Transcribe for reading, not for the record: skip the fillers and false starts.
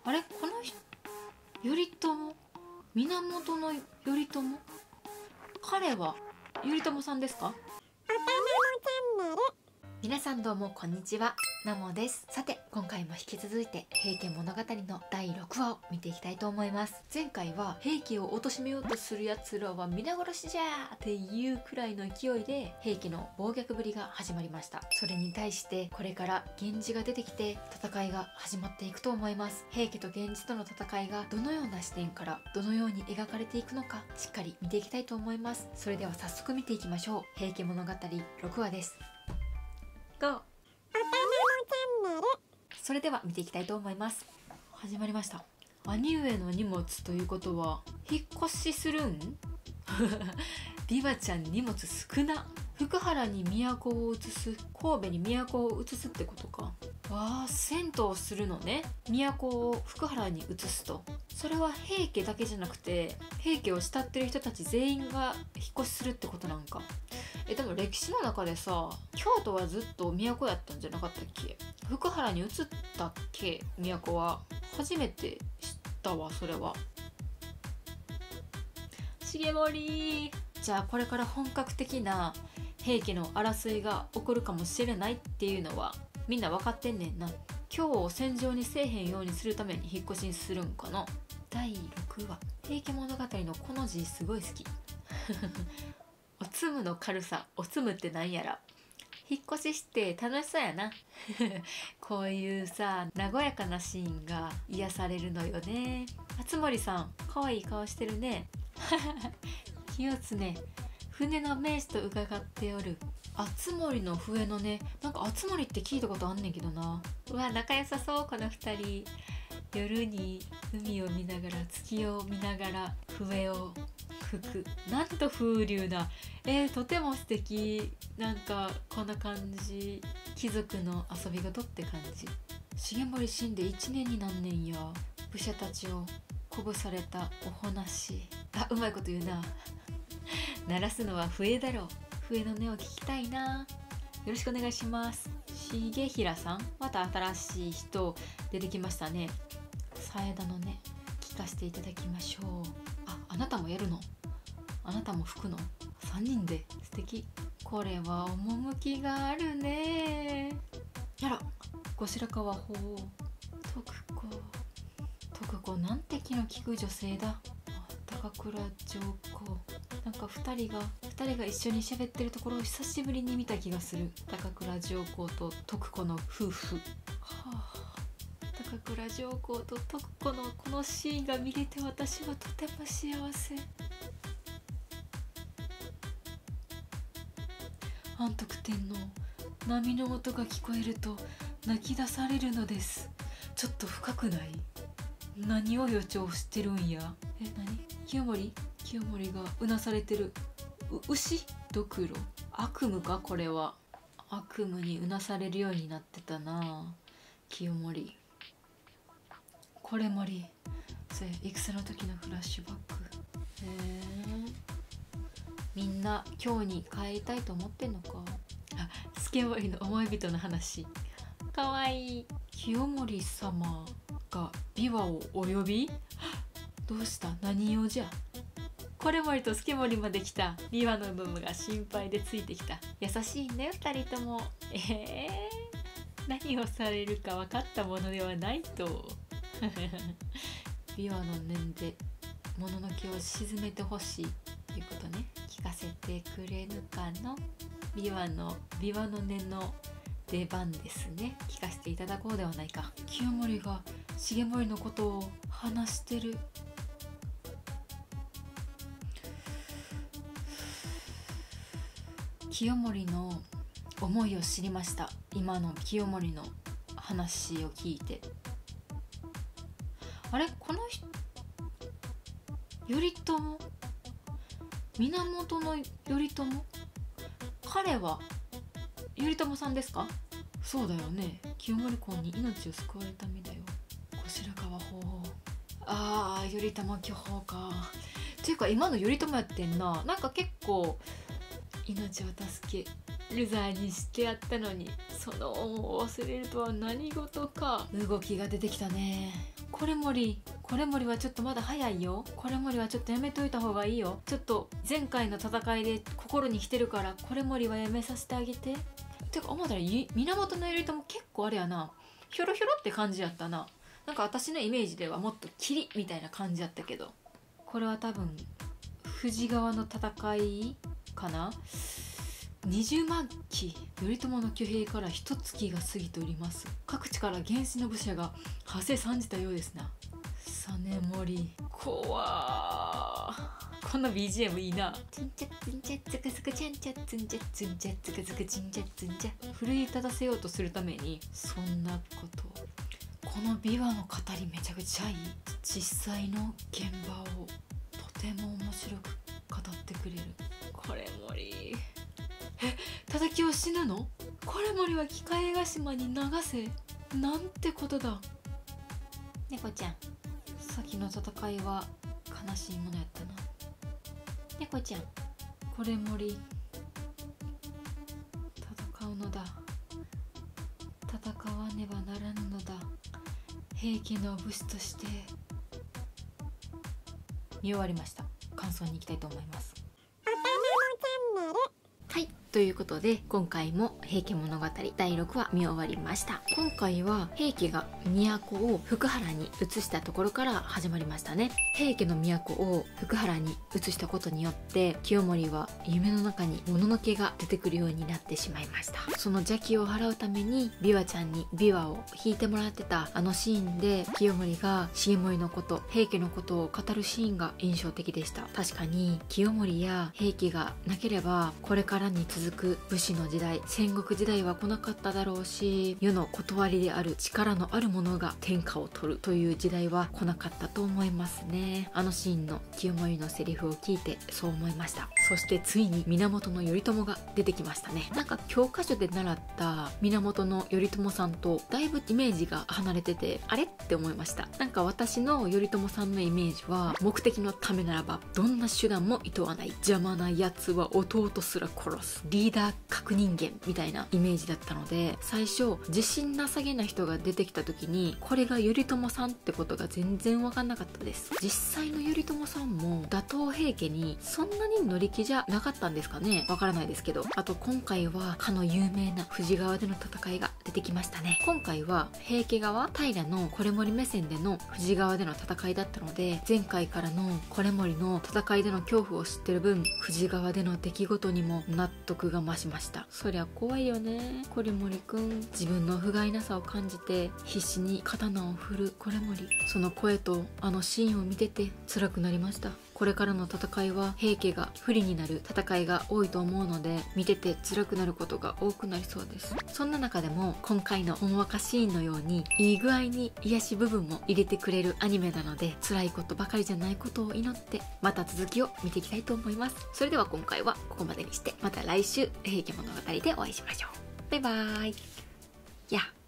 あれ、この人頼朝、源頼朝、彼は頼朝さんですか？皆さんどうもこんにちは、ナモです。さて、今回も引き続いて平家物語の第6話を見ていきたいと思います。前回は平家を貶めようとする奴らは皆殺しじゃーっていうくらいの勢いで平家の暴虐ぶりが始まりました。それに対してこれから源氏が出てきて戦いが始まっていくと思います。平家と源氏との戦いがどのような視点からどのように描かれていくのかしっかり見ていきたいと思います。それでは早速見ていきましょう。平家物語6話です。GO!それでは見ていきたいと思います。始まりました。兄上の荷物ということは引っ越しするん？ビワちゃん荷物少な。福原に都を移す、神戸に都を移すってことか。わあ、銭湯をするのね。都を福原に移すと。それは平家だけじゃなくて平家を慕ってる人たち全員が引っ越しするってことなんか。でも歴史の中でさ、京都はずっと都やったんじゃなかったっけ？福原に移ったっけ？都は初めて知ったわ。それは重盛。じゃあこれから本格的な平家の争いが起こるかもしれないっていうのはみんな分かってんねんな。今日を戦場にせえへんようにするために引っ越しにするんかな。第6話、平家物語のこの字すごい好き。おつむの軽さ。おつむってなんやら。引っ越しして楽しそうやな。こういうさ、和やかなシーンが癒されるのよね。熱森さん、可愛い顔してるね。清常、船の名手と伺っておる。熱森の笛のね、なんか熱森って聞いたことあんねんけどな。うわ、仲良さそうこの2人。夜に海を見ながら、月を見ながら笛を吹く。なんと風流な。とても素敵。なんかこんな感じ。貴族の遊び事って感じ。重盛死んで1年になんねんや。武者たちを鼓舞されたお話。あ、うまいこと言うな。鳴らすのは笛だろう。笛の音を聞きたいな。よろしくお願いします。重平さん、また新しい人出てきましたね。さえだのね、聞かせていただきましょう。あなたもやるの？あなたも吹くの？3人で素敵。これは趣があるね。やら、後白河法皇、徳子なんて気の利く女性だ。高倉上皇、なんか2人が一緒に喋ってるところを久しぶりに見た気がする。高倉上皇と徳子の夫婦。高倉上皇と徳子のこのシーンが見れて私はとても幸せ。安徳天皇、波の音が聞こえると泣き出されるのです。ちょっと深くない？何を予兆してるんや。何？清盛がうなされてる。牛？ドクロ？悪夢かこれは。悪夢にうなされるようになってたな清盛。これ森、それ戦の時のフラッシュバック。みんな今日に帰りたいと思ってんのか。助森の思い人の話かわいい。清盛様が琵琶をお呼び。どうした？何用じゃ。これ森と助森まで来た。琵琶の部分が心配でついてきた。優しいね2人とも。何をされるか分かったものではないと。琵琶の念でもののけを沈めてほしいということね。聞かせてくれぬかの。琵琶の念の出番ですね。聞かせていただこうではないか。清盛が重盛のことを話してる。清盛の思いを知りました。今の清盛の話を聞いて。あれ、この人頼朝、源頼朝、彼は頼朝さんですか？そうだよね。清盛公に命を救われた身だよ。後白河法皇。頼朝巨峰か。っていうか今の頼朝やってんな。なんか結構命を助けルザーにしてやったのにその恩を忘れるとは何事か。動きが出てきたね。 これ森はちょっとまだ早いよ。これ森はちょっとやめといた方がいいよ。ちょっと前回の戦いで心に来てるから、これ森はやめさせてあげて。てか思ったら源頼朝も結構あれやな、ひょろひょろって感じやったな。なんか私のイメージではもっと霧みたいな感じやったけど、これは多分富士川の戦いかな。20万騎、頼朝の挙兵から1月が過ぎております。各地から原始の武者が発生参じたようですな。実盛怖ー、こんな BGM いいな。ツンチャツンチャツクツクチャンチャツンチャツンチャツクツクチンチャツンチャ、奮い立たせようとするためにそんなこと。この琵琶の語りめちゃくちゃいい。実際の現場をとても面白く語ってくれる。これ森、叩きを死ぬの？これ森は機械ヶ島に流せ、なんてことだ。猫ちゃん、先の戦いは悲しいものやったな。猫ちゃん、これ森戦うのだ。戦わねばならぬのだ。平家の武士として見終わりました。感想に行きたいと思います。はい、ということで今回も平家物語第6話見終わりました。今回は平家が都を福原に移したところから始まりましたね。平家の都を福原に移したことによって清盛は夢の中にもののけが出てくるようになってしまいました。その邪気を払うために琵琶ちゃんに琵琶を弾いてもらってたあのシーンで、清盛が重盛のこと、平家のことを語るシーンが印象的でした。確かに清盛や平家がなければこれからに続く武士の時代、戦国時代は来なかっただろうし、世の断りである力のある者が天下を取るという時代は来なかったと思いますね。あのシーンの清盛のセリフを聞いてそう思いました。そしてついに源頼朝が出てきましたね。なんか教科書で習った源頼朝さんとだいぶイメージが離れてて、あれって思いました。なんか私の頼朝さんのイメージは、目的のためならばどんな手段も厭わない、邪魔なやつは弟すら殺す、リーダー格人間みたいなイメージだったので、最初自信なさげな人が出てきた時にこれが頼朝さんってことが全然分かんなかったです。実際の頼朝さんも打倒平家にそんなに乗り気じゃなかったんですかね、わからないですけど。あと今回はかの有名な富士川での戦いが出てきましたね。今回は平家側、平の維盛目線での富士川での戦いだったので、前回からの維盛の戦いでの恐怖を知ってる分、富士川での出来事にも納得が増しました。そりゃ怖いよね。維盛くん、自分の不甲斐なさを感じて必死に刀を振る維盛、その声とあのシーンを見てて辛くなりました。これからの戦いは平家が不利になる戦いが多いと思うので、見てて辛くなることが多くなりそうです。そんな中でも今回のほんわかシーンのようにいい具合に癒し部分も入れてくれるアニメなので、辛いことばかりじゃないことを祈ってまた続きを見ていきたいと思います。それでは今回はここまでにして、また来週平家物語でお会いしましょう。バイバーイ。や